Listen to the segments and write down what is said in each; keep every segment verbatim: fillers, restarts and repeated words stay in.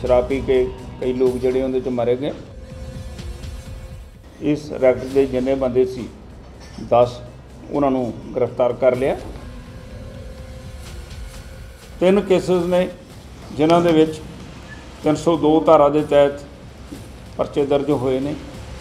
शराब पी के कई लोग जिहड़े उहदे च मारे गए। इस रैकेट के जिन्ने बंदे सी दस उन्होंने गिरफ्तार कर लिया। तीन केसेस ने जिन्हां दे विच तीन सौ दो धारा के तहत परचे दर्ज होए ने।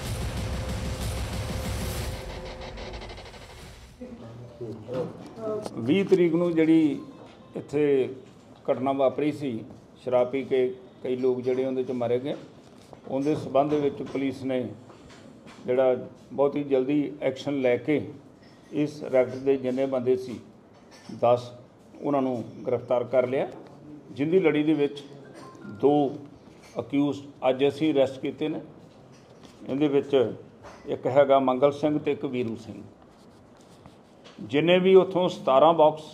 बीस तरीक नूं जिहड़ी इत्थे घटना वापरी सी, शराब पी के कई लोग जिहड़े उहदे च मारे गए, उहदे संबंध विच पुलिस ने जिहड़ा बहुत ही जल्दी एक्शन लैके इस रैकेट के जिन्ने बंदे सी दस उन्होंने गिरफ्तार कर लिया। जिंदी लड़ी दे विच दो अक्यूज अज असीं अरैसट कीते ने। इहदे विच एक हैगा मंगल सिंह ते एक वीरू सिंह। जिन्ने भी उत्थों सतारह बॉक्स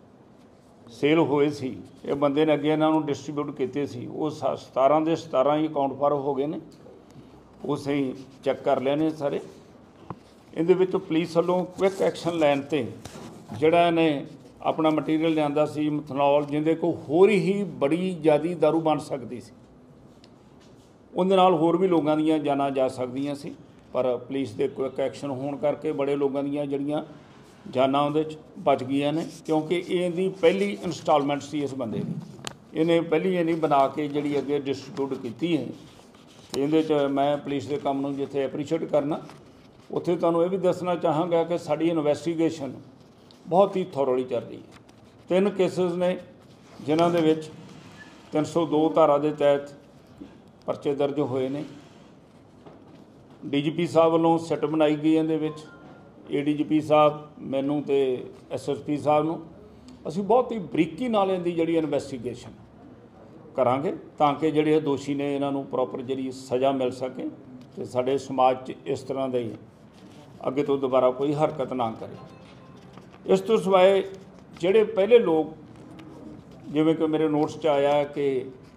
सेल होए सी, ये बंदे ने अगे इन्हां नूं डिस्ट्रीब्यूट कीते सी, वो सतारह के सतारह ही अकाउंट पर हो गए ने। वो सही चैक कर लिया ने सारे। इहदे विच पुलिस वालों क्विक एक्शन लैन ते जिहड़ा इहने अपना मटीरियल लिआंदा सी मिथनॉल, जिंदे को होर ही बड़ी ज़्यादा दारू बन सकती सी, उहदे नाल होर भी लोगों दीयां जानां जा सकदियां सी, पर पुलिस दे क्विक एक्शन होण करके बड़े लोगों दीयां जिहड़ियां जानां उहदे च बच गईयां ने। क्योंकि इहदी पहली इंस्टॉलमेंट सी इस बंदे दी, इहने पहली ये नहीं बना के जिहड़ी अगे डिस्ट्रीब्यूट कीती है। इहदे च मैं पुलिस के काम नूं जिथे एप्रीशिएट करना, उत्थे तुहानूं ये भी दसना चाहांगा कि साडी इन्वैस्टिगेशन बहुत ही थोरली चल रही है। तीन केसेस ने जिन्हां दे विच तीन सौ दो धारा के तहत परचे दर्ज होए ने। डी जी पी साहब वालों सिट बनाई गई इहदे विच। ए डी जी पी साहब मैनू ते एस एस पी साहब नूं असीं बहुत ही बरीकी नाल इहदी जिहड़ी इन्वैस्टिगेशन करांगे तां कि जिहड़े दोषी ने इन्हां नूं प्रॉपर जिहड़ी सज़ा मिल सके ते साडे समाज 'च इस तरह दे अगे तो दोबारा कोई हरकत ना करे। इस तो सिवाए जिहड़े पहले लोग, जिवें कि मेरे नोट्स 'च आया कि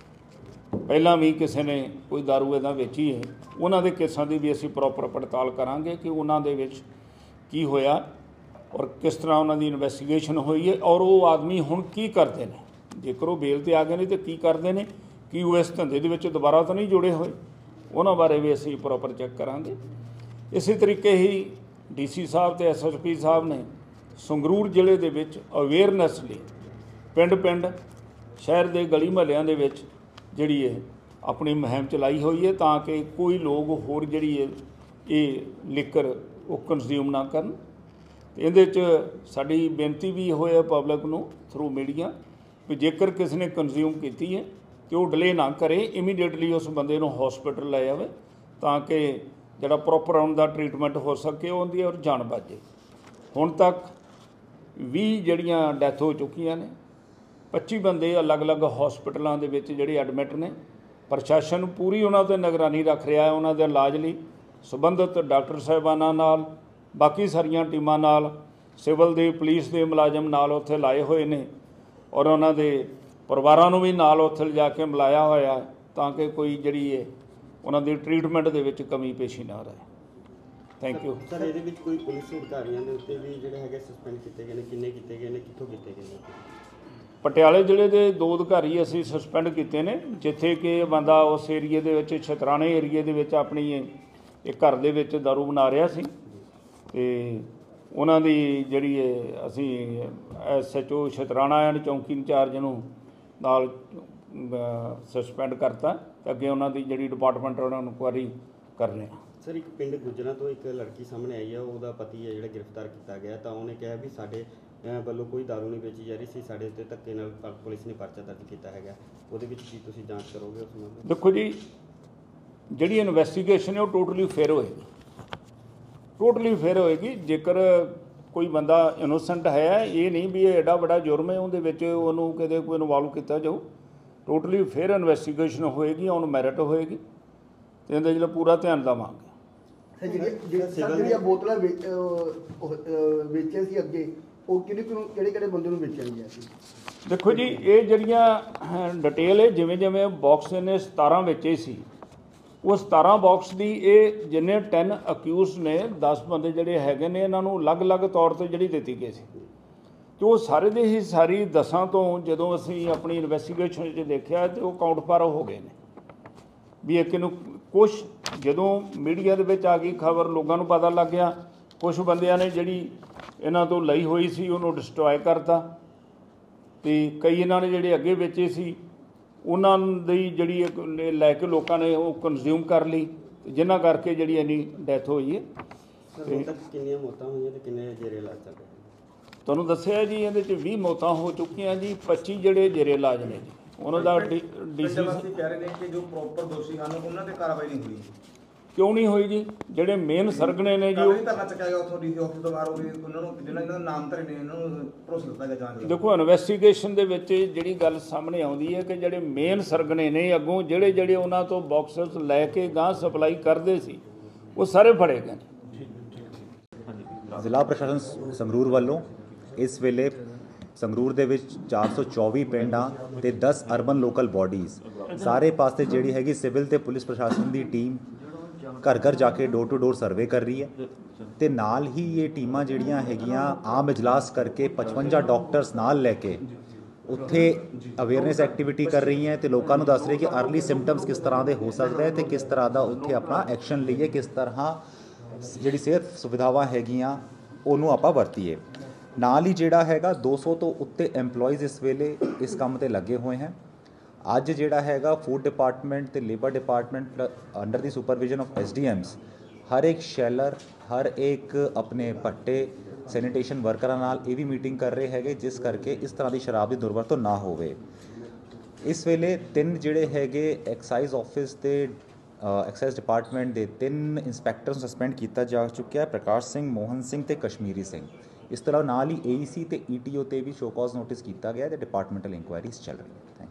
पहलां भी किसी ने कोई दारू इदां वेची है, उन्हां दे केसां दी भी असीं प्रॉपर पड़ताल करांगे कि उन्हां दे विच की होया और किस तरह उन्हां दी इन्वैस्टिगेशन हुई है और वो आदमी हुण की करते हैं। जेकर वो बेल ते आ गए ने तो की करते हैं, कि वो इस धंधे दे विच दोबारा तो नहीं जुड़े हुए, उन्हां बारे भी असीं प्रॉपर चैक करांगे। इसी तरीके ही डी सी साहब ते एस एस पी साहब ने संगरूर जिले दे विच अवेयरनैस लई पिंड पिंड शहर के गली महल्लियां दे विच जिहड़ी है अपनी मुहिम चलाई हुई है, तां कि कोई लोग होर जिहड़ी है ये लिकर वो कंज्यूम ना करन। इहदे च साडी बेनती भी होए पब्लिक नूं थ्रू मीडिया कि जेकर किसी ने कंज्यूम कीती है तो वो डिले ना करे, इमीडिएटली उस बंदे नूं हॉस्पिटल लै जावे तां कि जिहड़ा प्रॉपर उनका ट्रीटमेंट हो सके, उनकी और जान बच जाए। हुण तक बीस जिहड़ियां डैथ हो चुकियां ने, पच्ची बंदे अलग अलग हॉस्पिटलों के विच जिहड़े एडमिट ने। प्रशासन पूरी उन्हां ते निगरानी रख रहा है, उन्हां दे इलाज लई संबंधित डॉक्टर साहिबानां नाल, बाकी सारियां टीमां नाल, सिविल दे पुलिस दे मुलाजम नाल उत्थे लाए हुए ने और उन्हां दे परिवारां नूं भी नाल उत्थे लिजा के मिलाया होया तां कि कोई जिहड़ी है उन्हां दी ट्रीटमेंट दे विच कमी पेशी ना रहे। Thank you sir. इहदे विच कोई पुलिस अधिकारियों के उत्ते भी जिहड़े हैगे सस्पेंड कीते गए ने, किन्ने कीते गए ने, कित्थों कीते गए ने? पटियाले जिले के दो अधिकारी असीं सस्पेंड किए ने, जिथे कि बंदा उस एरिए दे विच छतराने एरिए दे विच अपनी एक घर दे विच दारू बना रहा सी ते उन्हां दी जिहड़ी है असीं S H O Chatrana and चौंकी इंचार्ज नूं नाल सस्पेंड करता ते अगे उन्हां दी जिहड़ी डिपार्टमेंट उन्हां नूं इंक्वायरी कर रहे हैं। सर, एक पिंड गुजरा तो एक लड़की सामने आई है, उसका पति है जिहड़ा गिरफ्तार किया गया, तो उन्हें कहा भी साडे ਵੱਲੋਂ कोई दारू नहीं बेची जा रही सी, साडे उत्ते धक्के नाल पुलिस ने परचा दर्ज किया है, ਉਹਦੇ ਵਿੱਚ ਕੀ ਤੁਸੀਂ ਜਾਂਚ ਕਰੋਗੇ ਉਸ ਨੂੰ? देखो जी, जिहड़ी इन्वैस्टिगेशन है वो टोटली फेयर होएगी, टोटली फेयर होएगी। जेकर कोई बंदा इनोसेंट है, ये नहीं भी एडा बड़ा जुर्म है ਉਹਦੇ ਵਿੱਚ ਉਹਨੂੰ ਕਿਤੇ ਕੋਈ ਇਨਵੋਲਵ ਕੀਤਾ ਜਾਊ। टोटली फेयर इन्वैस्टिगेशन होएगी, ऑन मैरिट होएगी ਤੇ ਇਹਦੇ ਜਿਹੜਾ ਪੂਰਾ ਧਿਆਨ ਦੇਵਾਂਗੇ। ਜਿਹੜੀਆਂ ਬੋਤਲਾਂ ਵੇਚੀਆਂ ਸੀ ਅੱਗੇ ਉਹ ਕਿਹੜੇ ਕਿਹੜੇ ਕਿਹੜੇ ਬੰਦੇ ਨੂੰ ਵੇਚੀਆਂ ਗਈਆਂ ਸੀ? देखो जी, ये जड़ियाँ डिटेल है जिमें जिमें बॉक्स ने सतारह बेचे सी, वो सतारह बॉक्स की ये जिन्ने टेन अक्यूज ने दस बंदे जोड़े है ने इन्हों अलग अलग तौर पर जी दी गई सी। तो वो सारे दे ही सारी दसा तो जो असी अपनी इन्वैस्टिगेशन देखा तो वो काउंट पर हो गए हैं। ਵੀ ਇਹ ਕਿਨੂੰ ਕੁਛ ਜਦੋਂ ਮੀਡੀਆ ਦੇ ਵਿੱਚ ਆ ਗਈ ਖਬਰ ਲੋਕਾਂ ਨੂੰ ਪਤਾ ਲੱਗ ਗਿਆ, ਕੁਛ ਬੰਦਿਆਂ ਨੇ ਜਿਹੜੀ ਇਹਨਾਂ ਤੋਂ ਲਈ ਹੋਈ ਸੀ ਉਹਨੂੰ ਡਿਸਟਰੋਏ ਕਰਤਾ ਤੇ ਕਈ ਇਹਨਾਂ ਨੇ ਜਿਹੜੇ ਅੱਗੇ ਵੇਚੇ ਸੀ ਉਹਨਾਂ ਦੀ ਜਿਹੜੀ ਇੱਕ ਲੈ- ਲੈ ਕੇ ਲੋਕਾਂ ਨੇ ਉਹ ਕੰਜ਼ਿਊਮ ਕਰ ਲਈ, ਜਿਨ੍ਹਾਂ ਕਰਕੇ ਜਿਹੜੀ ਇੰਨੀ ਡੈਥ ਹੋਈ ਹੈ। ਸਰ ਹੁਣ ਤੱਕ ਕਿੰਨੀਆਂ ਮੌਤਾਂ ਹੋਈਆਂ ਤੇ ਕਿੰਨੇ ਜੇਰੇ ਇਲਾਜ ਚੱਲ ਰਹੇ? ਤੁਹਾਨੂੰ ਦੱਸਿਆ ਜੀ ਇਹਦੇ 'ਚ ਵੀਹ ਮੌਤਾਂ ਹੋ ਚੁੱਕੀਆਂ ਜੀ, ਪੱਚੀ ਜਿਹੜੇ ਜੇਰੇ ਇਲਾਜ ਨੇ ਜੀ। ਉਹਨਾਂ ਦਾ ਡਿਸੀਜ਼ ਕਹਿ ਰਹੇ ਨੇ ਕਿ ਜੋ ਪ੍ਰੋਪਰ ਦੋਸ਼ੀ ਹਨ ਉਹਨਾਂ ਤੇ ਕਾਰਵਾਈ ਨਹੀਂ ਹੋਈ। ਕਿਉਂ ਨਹੀਂ ਹੋਈ ਜੀ? ਜਿਹੜੇ ਮੇਨ ਸਰਗਣੇ ਨੇ ਜੀ ਉਹ ਉਹ ਧਰਨਾ ਚੱਕਿਆ ਗਿਆ ਉੱਥੋਂ ਡੀਸੀ ਆਫਿਸ ਤੋਂ ਬਾਹਰ, ਉਹ ਵੀ ਉਹਨਾਂ ਨੂੰ ਜਿਹਨਾਂ ਜਿਹਨਾਂ ਦੇ ਨਾਮ ਧਰੇ ਨੇ ਇਹਨਾਂ ਨੂੰ ਭਰੋਸਾ ਦਿੱਤਾ ਗਿਆ ਜਾਂਚ ਦਾ। ਦੇਖੋ ਇਨਵੈਸਟੀਗੇਸ਼ਨ ਦੇ ਵਿੱਚ ਜਿਹੜੀ ਗੱਲ ਸਾਹਮਣੇ ਆਉਂਦੀ ਹੈ ਕਿ ਜਿਹੜੇ ਮੇਨ ਸਰਗਣੇ ਨੇ ਅੱਗੋਂ ਜਿਹੜੇ ਜਿਹੜੇ ਉਹਨਾਂ ਤੋਂ ਬਾਕਸਸ ਲੈ ਕੇ ਗਾਂ ਸਪਲਾਈ ਕਰਦੇ ਸੀ ਉਹ ਸਾਰੇ ਫੜੇ ਗਏ। ਜ਼ਿਲ੍ਹਾ ਪ੍ਰਸ਼ਾਸਨ ਸੰਗਰੂਰ ਵੱਲੋਂ ਇਸ ਵੇਲੇ ਸੰਗਰੂਰ ਦੇ ਵਿੱਚ ਚਾਰ ਸੌ ਚੌਵੀ ਪਿੰਡਾਂ ਤੇ ਦਸ ਅਰਬਨ ਲੋਕਲ ਬਾਡੀਜ਼ ਸਾਰੇ ਪਾਸੇ ਜਿਹੜੀ ਹੈਗੀ ਸਿਵਲ ਤੇ ਪੁਲਿਸ ਪ੍ਰਸ਼ਾਸਨ ਦੀ ਟੀਮ ਘਰ ਘਰ ਜਾ ਕੇ ਡੋਰ ਟੂ ਡੋਰ ਸਰਵੇ ਕਰ ਰਹੀ ਹੈ ਤੇ ਨਾਲ ਹੀ ਇਹ ਟੀਮਾਂ ਜਿਹੜੀਆਂ ਹੈਗੀਆਂ ਆਮ ਇਜਲਾਸ ਕਰਕੇ ਪਚਵੰਜਾ ਡਾਕਟਰਸ ਨਾਲ ਲੈ ਕੇ ਉੱਥੇ ਅਵੇਅਰਨੈਸ ਐਕਟੀਵਿਟੀ ਕਰ ਰਹੀ ਹੈ ਤੇ ਲੋਕਾਂ ਨੂੰ ਦੱਸ ਰਹੀ ਕਿ ਅਰਲੀ ਸਿੰਪਟਮਸ ਕਿਸ ਤਰ੍ਹਾਂ ਦੇ ਹੋ ਸਕਦੇ ਹੈ ਤੇ ਕਿਸ ਤਰ੍ਹਾਂ ਦਾ ਉੱਥੇ ਆਪਣਾ ਐਕਸ਼ਨ ਲਈਏ, ਕਿਸ ਤਰ੍ਹਾਂ ਜਿਹੜੀ ਸਿਹਤ ਸੁਵਿਧਾਵਾਂ ਹੈਗੀਆਂ ਉਹਨੂੰ ਆਪਾਂ ਵਰਤੀਏ। ਨਾਲ ਹੀ ਜਿਹੜਾ ਹੈਗਾ ਦੋ ਸੌ ਤੋਂ ਉੱਤੇ EMPLOYEES ਇਸ ਵੇਲੇ ਇਸ ਕੰਮ ਤੇ ਲੱਗੇ ਹੋਏ ਹਨ। ਅੱਜ ਜਿਹੜਾ ਹੈਗਾ ਫੂਡ ਡਿਪਾਰਟਮੈਂਟ ਤੇ ਲੇਬਰ ਡਿਪਾਰਟਮੈਂਟ ਅੰਡਰ ਦੀ supervision of S D Ms ਹਰ ਇੱਕ ਸ਼ੈਲਰ ਹਰ ਇੱਕ ਆਪਣੇ ਭੱਟੇ ਸੈਨੀਟੇਸ਼ਨ ਵਰਕਰਾਂ ਨਾਲ ਇਹ ਵੀ ਮੀਟਿੰਗ ਕਰ ਰਹੇ ਹੈਗੇ ਜਿਸ ਕਰਕੇ ਇਸ ਤਰ੍ਹਾਂ ਦੀ ਸ਼ਰਾਬ ਦੀ ਦੁਰਵਰਤੋਂ ਨਾ ਹੋਵੇ। ਇਸ ਵੇਲੇ ਤਿੰਨ ਜਿਹੜੇ ਹੈਗੇ ਐਕਸਾਈਜ਼ ਆਫਿਸ ਤੇ ਐਕਸਾਈਜ਼ ਡਿਪਾਰਟਮੈਂਟ ਦੇ ਤਿੰਨ ਇੰਸਪੈਕਟਰਸ ਨੂੰ ਸਸਪੈਂਡ ਕੀਤਾ ਜਾ ਚੁੱਕਿਆ, ਪ੍ਰਕਾਸ਼ ਸਿੰਘ, ਮੋਹਨ ਸਿੰਘ ਤੇ ਕਸ਼ਮੀਰੀ ਸਿੰਘ। ਇਸ ਤਰ੍ਹਾਂ ਨਾਲ ਹੀ ਏ ਈ ਸੀ ਤੇ ਈ ਟੀ ਓ ਤੇ ਵੀ ਸ਼ੋ ਕਾਜ਼ ਨੋਟਿਸ ਕੀਤਾ ਗਿਆ ਤੇ ਡਿਪਾਰਟਮੈਂਟਲ ਇਨਕੁਆਇਰੀਜ਼ ਚੱਲ ਰਹੀਆਂ।